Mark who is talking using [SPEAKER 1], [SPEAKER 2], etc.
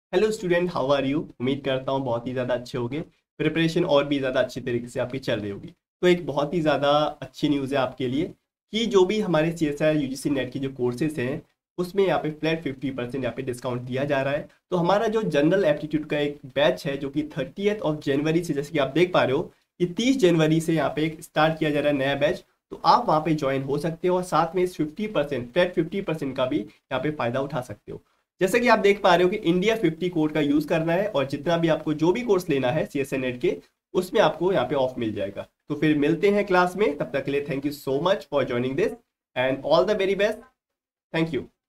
[SPEAKER 1] Hello student, how are you. उम्मीद करता हूँ बहुत ही ज़्यादा अच्छे होंगे। प्रिपरेशन और भी ज़्यादा अच्छी तरीके से आपकी चल रही होगी। तो एक बहुत ही ज़्यादा अच्छी न्यूज़ है आपके लिए कि जो भी हमारे CSIR UGC नेट के जो कोर्सेज हैं उसमें यहाँ पे फ्लैट 50% यहाँ पे डिस्काउंट दिया जा रहा है। तो हमारा जो जनरल एप्टीट्यूड का एक बैच है जो कि 30 जनवरी से, जैसे कि आप देख पा रहे हो कि 30 जनवरी से यहाँ पे एक स्टार्ट किया जा रहा है नया बैच। तो आप वहाँ पे ज्वाइन हो सकते हो और साथ में इस 50% फ्लैट 50% का भी यहाँ पे फायदा उठा सकते हो। जैसे कि आप देख पा रहे हो कि इंडिया 50 कोड का यूज करना है और जितना भी आपको जो भी कोर्स लेना है CSIR नेट के, उसमें आपको यहाँ पे ऑफ मिल जाएगा। तो फिर मिलते हैं क्लास में, तब तक के लिए thank you so much for joining this and all the very best. Thank you.